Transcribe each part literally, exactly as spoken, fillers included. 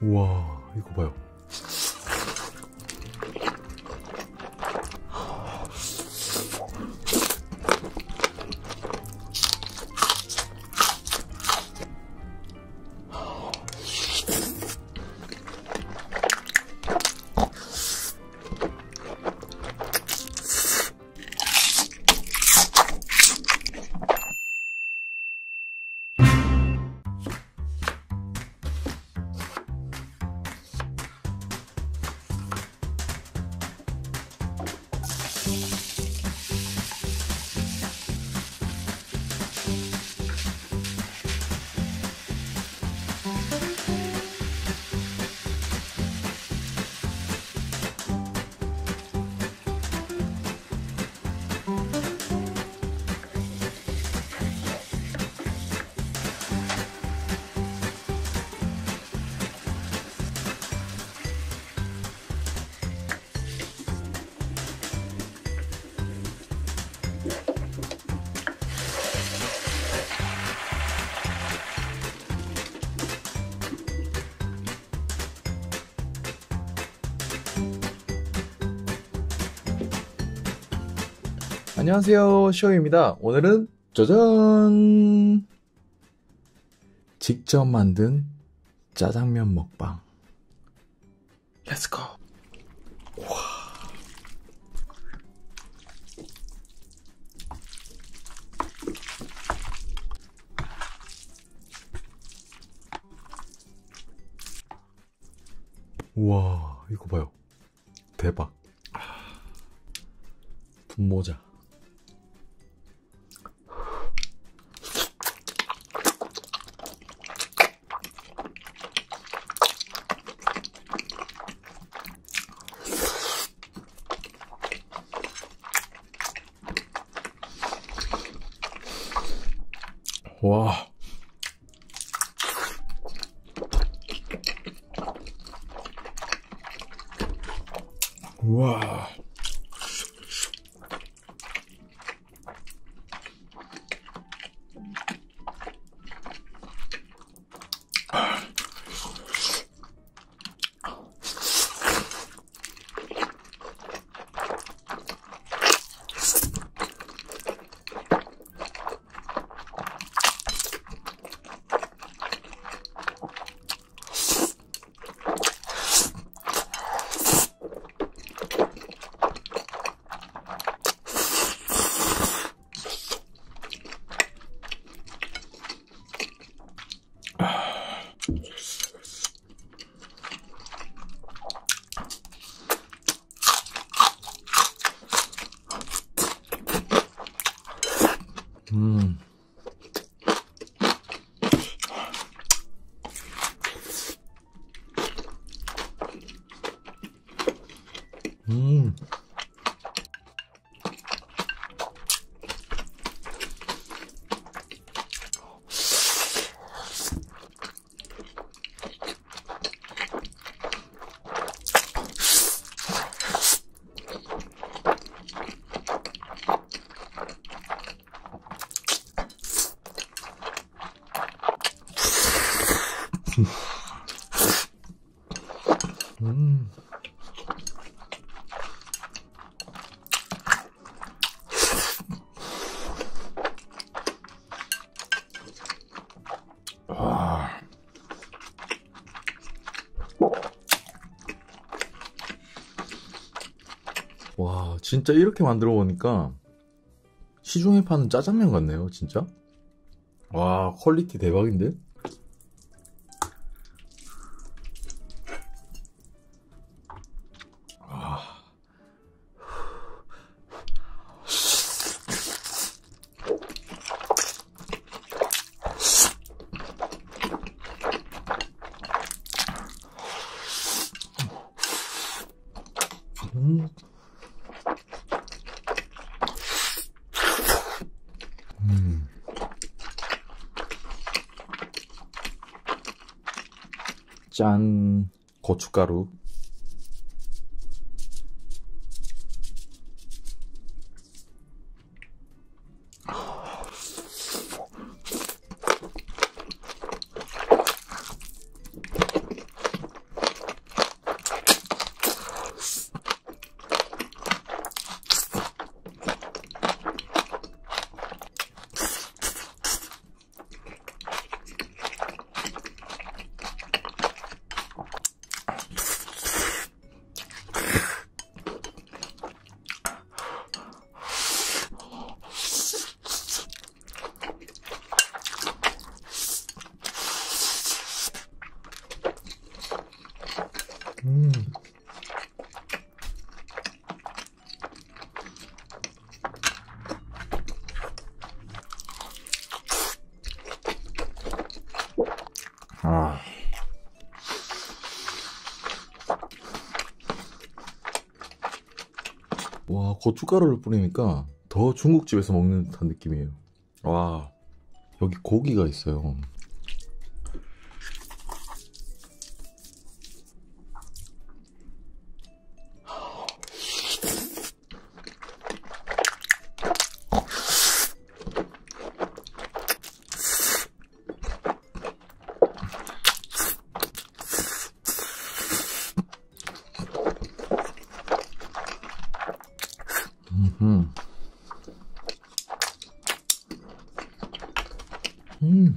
우와, 이거 봐요. 안녕하세요, 시영입니다. 오늘은 짜잔! 직접 만든 짜장면 먹방. 렛츠고! 와. 우와, 이거 봐요. 대박. 분모자. 와. 우와. 음. 음. 음. 와. 와, 진짜 이렇게 만들어 보니까 시중에 파는 짜장면 같네요, 진짜. 와, 퀄리티 대박인데? 음. 음. 짠. 고춧가루. 와, 고춧가루를 뿌리니까 더 중국집에서 먹는 듯한 느낌이에요. 와, 여기 고기가 있어요. 음. 음.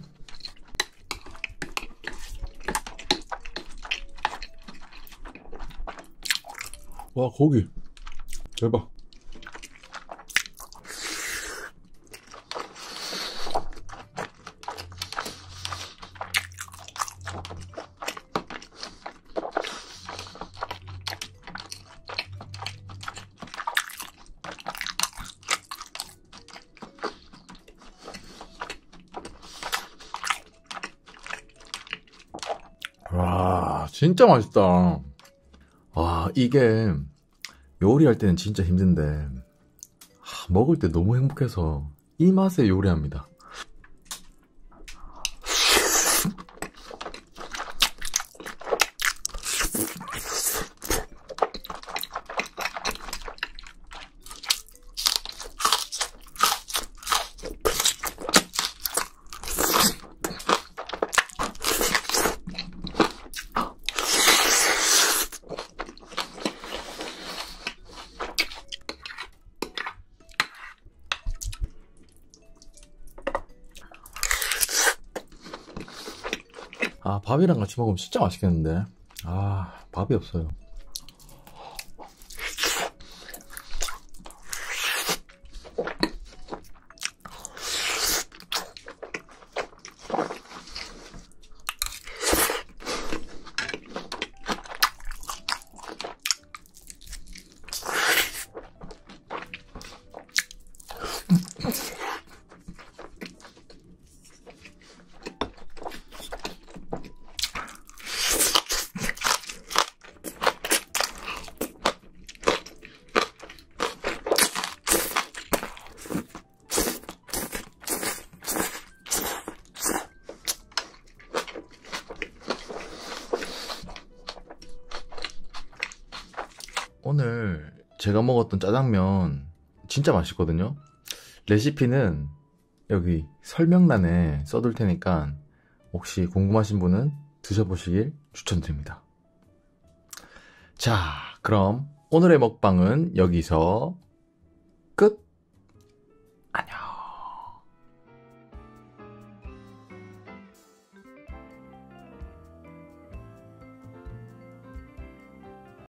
와, 고기 대박. 와, 진짜 맛있다. 와, 이게 요리할 때는 진짜 힘든데 하, 먹을 때 너무 행복해서 이 맛에 요리합니다. 아, 밥이랑 같이 먹으면 진짜 맛있겠는데. 아, 밥이 없어요. 오늘 제가 먹었던 짜장면 진짜 맛있거든요. 레시피는 여기 설명란에 써둘 테니까 혹시 궁금하신 분은 드셔보시길 추천드립니다. 자, 그럼 오늘의 먹방은 여기서